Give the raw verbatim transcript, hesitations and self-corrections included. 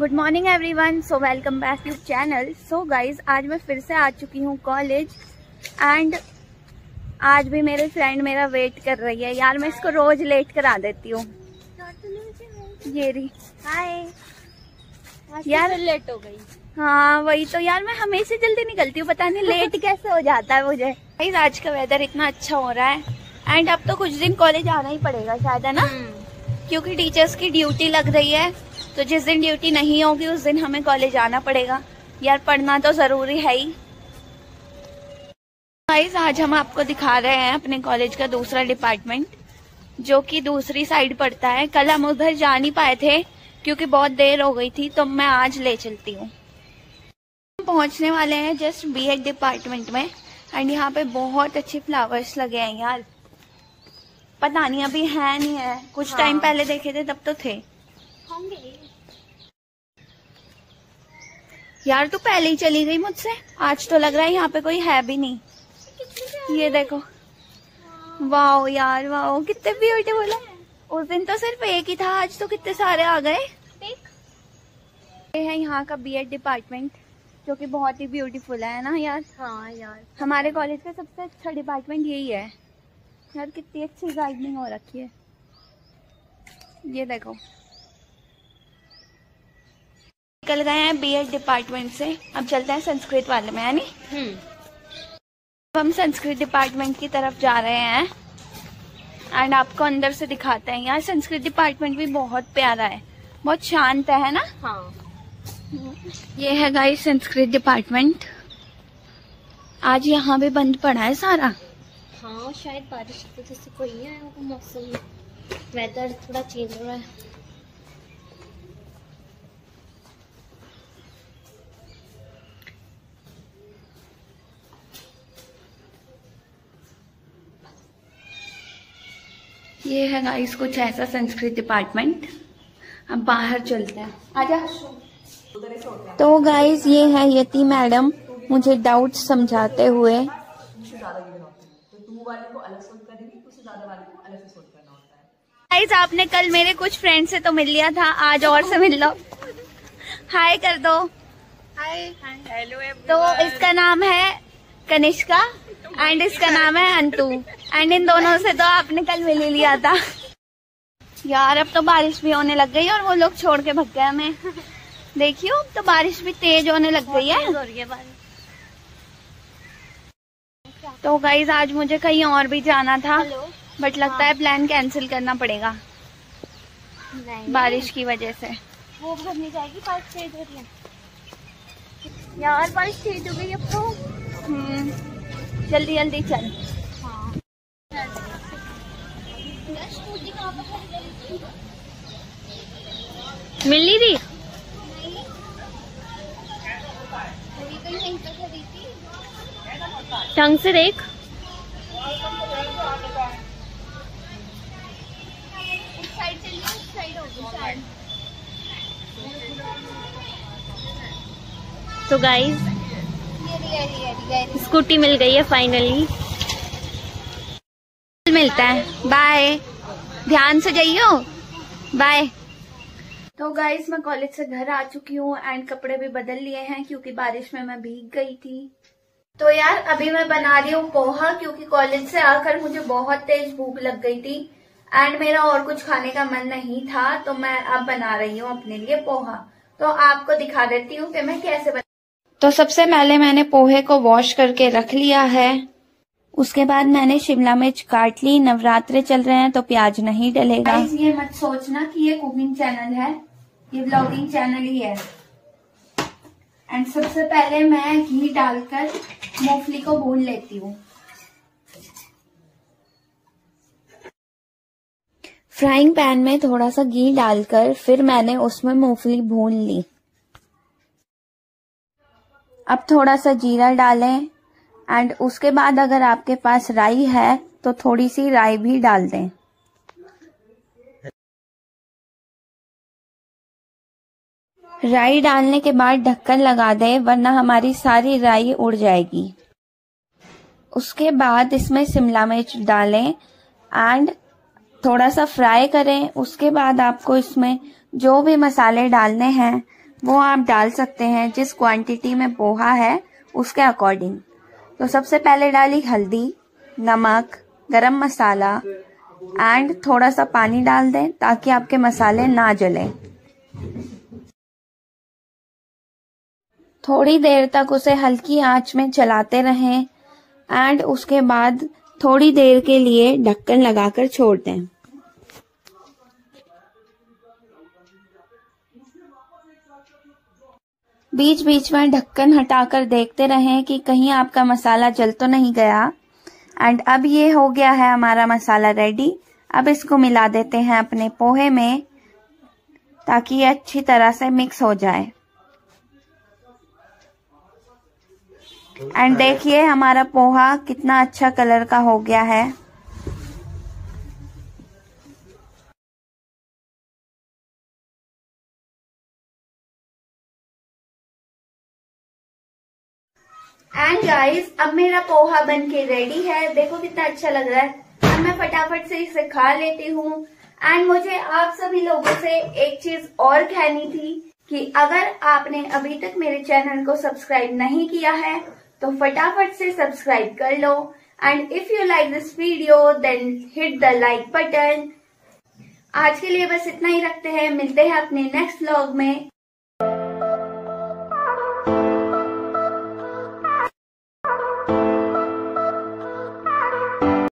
Good morning everyone, so welcome back to channel. So guys, आज मैं फिर से आ चुकी हूँ कॉलेज एंड आज भी मेरे फ्रेंड मेरा वेट कर रही है। यार मैं इसको रोज लेट करा देती हूँ। ये रही। हाय यार, लेट हो गई। हाँ वही तो यार, मैं हमेशा जल्दी निकलती हूँ, पता नहीं लेट कैसे हो जाता है मुझे। गाइज आज का वेदर इतना अच्छा हो रहा है एंड अब तो कुछ दिन कॉलेज आना ही पड़ेगा शायद, है ना? क्योंकि टीचर्स की ड्यूटी लग रही है, तो जिस दिन ड्यूटी नहीं होगी उस दिन हमें कॉलेज आना पड़ेगा। यार पढ़ना तो जरूरी है ही। गाइस आज हम आपको दिखा रहे हैं अपने कॉलेज का दूसरा डिपार्टमेंट, जो कि दूसरी साइड पड़ता है। कल हम उधर जा नहीं पाए थे क्योंकि बहुत देर हो गई थी, तो मैं आज ले चलती हूँ। हम पहुंचने वाले हैं जस्ट बीएड डिपार्टमेंट में एंड यहाँ पे बहुत अच्छे फ्लावर्स लगे हैं। यार पता नहीं अभी है नहीं है, कुछ हाँ। टाइम पहले देखे थे तब तो थे होंगे। यार तू पहले ही चली गई मुझसे, आज तो लग रहा है यहाँ पे कोई है भी नहीं। ये देखो, वाओ यार वाओ, कितने ब्यूटीफुल है। उस दिन तो सिर्फ एक ही था, आज तो कितने सारे आ गए। ये है यहाँ का बीएड डिपार्टमेंट, जो कि बहुत ही ब्यूटीफुल है ना यार। हाँ यार, हमारे कॉलेज का सबसे अच्छा डिपार्टमेंट यही है। यार कितनी अच्छी गार्डनिंग हो रखी है, ये देखो। निकल गए हैं बीएड डिपार्टमेंट से, अब चलते हैं संस्कृत वाले में, है नी? हम्म। हम संस्कृत डिपार्टमेंट की तरफ जा रहे हैं एंड आपको अंदर से दिखाते हैं। यार संस्कृत डिपार्टमेंट भी बहुत प्यारा है, बहुत शांत है ना? हाँ। ये है गाइस संस्कृत डिपार्टमेंट। आज यहाँ भी बंद पड़ा है सारा। हाँ शायद बारिश की वजह से कोई नहीं आया, मौसम वेदर थोड़ा चेंज हो रहा है। ये है गाइस कुछ ऐसा संस्कृत डिपार्टमेंट। अब बाहर चलते हैं, आजा। तो गाइस ये है यति मैडम, मुझे डाउट समझाते हुए। गाइस आपने कल मेरे कुछ फ्रेंड से तो मिल लिया था, आज और से मिल लो। हाय कर दो। Hi hello. तो इसका नाम है कनिष्का एंड इसका नाम है अंतु एंड इन दोनों से तो आपने कल मिल ही लिया था। यार अब तो बारिश भी होने लग गई और वो लोग छोड़ के भग गए हमें। देखियो अब तो बारिश भी तेज होने लग गई है। तो गाइज आज मुझे कहीं और भी जाना था, बट लगता हाँ। है प्लान कैंसिल करना पड़ेगा नहीं। बारिश की वजह से वो भरनी जाएगी, बारिश तेज हो रही है। यार बारिश तेज हो गई अब तो। हम्म, जल्दी जल्दी चल। हाँ। मिल नहीं रही। ढंग से देख। तो गाइज स्कूटी मिल गई है फाइनली। मिलता है, बाय, ध्यान से जाइयो, बाय। तो गाइस मैं कॉलेज से घर आ चुकी हूँ एंड कपड़े भी बदल लिए हैं क्योंकि बारिश में मैं भीग गई थी। तो यार अभी मैं बना रही हूँ पोहा, क्योंकि कॉलेज से आकर मुझे बहुत तेज भूख लग गई थी एंड मेरा और कुछ खाने का मन नहीं था, तो मैं अब बना रही हूँ अपने लिए पोहा। तो आपको दिखा देती हूँ कि मैं कैसे बना। तो सबसे पहले मैंने पोहे को वॉश करके रख लिया है। उसके बाद मैंने शिमला मिर्च काट ली। नवरात्रे चल रहे हैं तो प्याज नहीं डलेगा। ये मत सोचना कि ये कुकिंग चैनल है, ये ब्लॉगिंग चैनल ही है। एंड सबसे पहले मैं घी डालकर मूंगफली को भून लेती हूँ। फ्राइंग पैन में थोड़ा सा घी डालकर फिर मैंने उसमें मूंगफली भून ली। अब थोड़ा सा जीरा डालें एंड उसके बाद अगर आपके पास राई है तो थोड़ी सी राई भी डाल दें। राई डालने के बाद ढक्कन लगा दें, वरना हमारी सारी राई उड़ जाएगी। उसके बाद इसमें शिमला मिर्च डालें एंड थोड़ा सा फ्राई करें। उसके बाद आपको इसमें जो भी मसाले डालने हैं वो आप डाल सकते हैं जिस क्वांटिटी में पोहा है उसके अकॉर्डिंग। तो सबसे पहले डाली हल्दी, नमक, गरम मसाला एंड थोड़ा सा पानी डाल दें ताकि आपके मसाले ना जलें। थोड़ी देर तक उसे हल्की आंच में चलाते रहें एंड उसके बाद थोड़ी देर के लिए ढक्कन लगाकर छोड़ दें। बीच बीच में ढक्कन हटाकर देखते रहें कि कहीं आपका मसाला जल तो नहीं गया। एंड अब ये हो गया है हमारा मसाला रेडी। अब इसको मिला देते हैं अपने पोहे में ताकि ये अच्छी तरह से मिक्स हो जाए। एंड देखिए हमारा पोहा कितना अच्छा कलर का हो गया है। एंड गाइस अब मेरा पोहा बन के रेडी है। देखो कितना अच्छा लग रहा है। अब मैं फटाफट से इसे खा लेती हूँ। एंड मुझे आप सभी लोगों से एक चीज और कहनी थी कि अगर आपने अभी तक मेरे चैनल को सब्सक्राइब नहीं किया है तो फटाफट से सब्सक्राइब कर लो। And if you like this video then hit the like button. आज के लिए बस इतना ही रखते हैं। मिलते हैं अपने नेक्स्ट व्लॉग में।